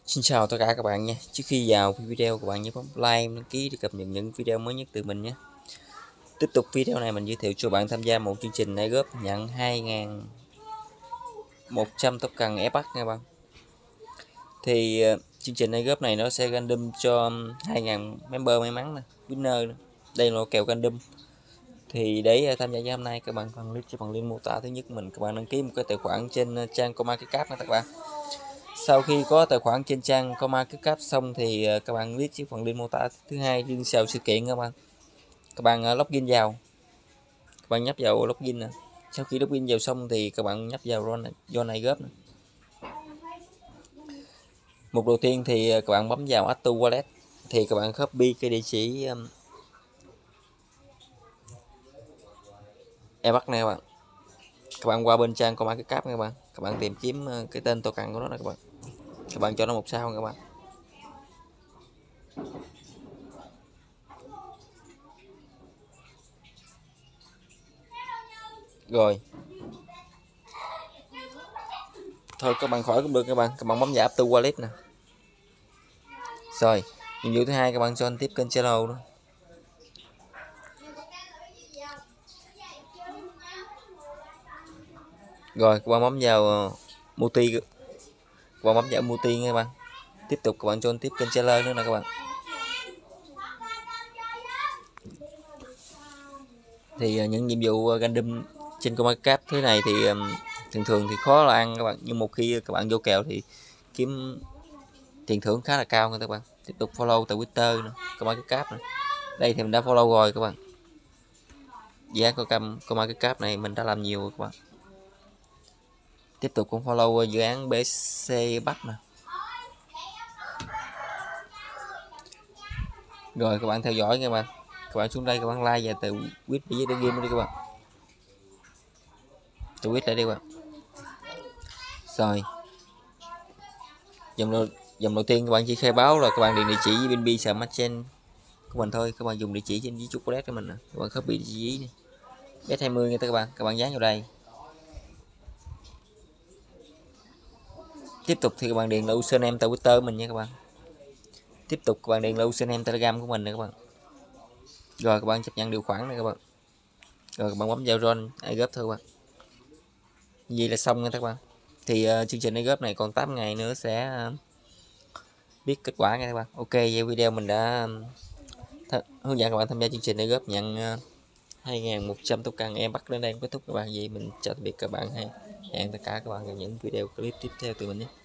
Xin chào tất cả các bạn nha. Trước khi vào video, các bạn nhớ bấm like, đăng ký để cập nhật những video mới nhất từ mình nhé. Tiếp tục video này mình giới thiệu cho bạn tham gia một chương trình này góp nhận 2.100 token Epic nha bạn. Thì chương trình này góp này nó sẽ random cho 2.000 member may mắn nè, winner nè. Đây là kèo random. Thì để tham gia hôm nay các bạn cần click cho bằng link mô tả. Thứ nhất các bạn đăng ký một cái tài khoản trên trang CoinMarketCap nha các bạn. Sau khi có tài khoản trên trang CoinMarketCap xong thì các bạn click chiếc phần link mô tả. Thứ hai, link vào sự kiện các bạn login vào, các bạn nhấp vào login nè. Sau khi login vào xong thì các bạn nhấp vào Join này góp. Mục đầu tiên thì các bạn bấm vào Add to Wallet, thì các bạn copy cái địa chỉ Epic này các bạn qua bên trang CoinMarketCap các bạn tìm kiếm cái tên token của nó này các bạn cho nó một sao các bạn. Rồi thôi các bạn khỏi cũng được các bạn bấm vào Add to Wallet nè. Rồi nhiệm vụ thứ hai, các bạn cho anh tiếp kênh channel đó. Rồi các bạn bấm vào multi, các bạn bấm vào multi nha các bạn. Tiếp tục các bạn cho anh tiếp kênh channel nữa nè các bạn. Thì những nhiệm vụ random trên CoinMarketCap thế này thì thường thì khó là ăn các bạn, nhưng một khi các bạn vô kèo thì kiếm tiền thưởng khá là cao nha các bạn. Tiếp tục follow tại Twitter nữa, CoinMarketCap này. Đây thì mình đã follow rồi các bạn. Giá của CoinMarketCap này mình đã làm nhiều các bạn. Tiếp tục cũng follow dự án BC Bắc nè. Rồi các bạn theo dõi nha các bạn. Các bạn xuống đây các bạn like và tự quyết với game đi các bạn. Tự quyết lại đi các bạn. Rồi dòng đầu tiên các bạn chỉ khai báo là các bạn điền địa chỉ BNB Smart Chain của mình thôi. Các bạn dùng địa chỉ trên YouTube Wallet của mình nè. Các bạn copy địa chỉ này. Bet20 nha các bạn dán vào đây. Tiếp tục thì các bạn điền là username tại Twitter mình nha các bạn. Tiếp tục các bạn điền là username Telegram của mình nè các bạn. Rồi các bạn chấp nhận điều khoản này các bạn. Rồi các bạn bấm vào Join airdrop thôi các bạn. Vậy là xong nha các bạn. Thì chương trình airdrop này còn 8 ngày nữa sẽ biết kết quả nha các bạn. Ok, vậy video mình đã hướng dẫn các bạn tham gia chương trình airdrop nhận 2.100 token Epic đến đây kết thúc các bạn. Vậy mình chào tạm biệt các bạn, hẹn tất cả các bạn vào những video clip tiếp theo từ mình nhé.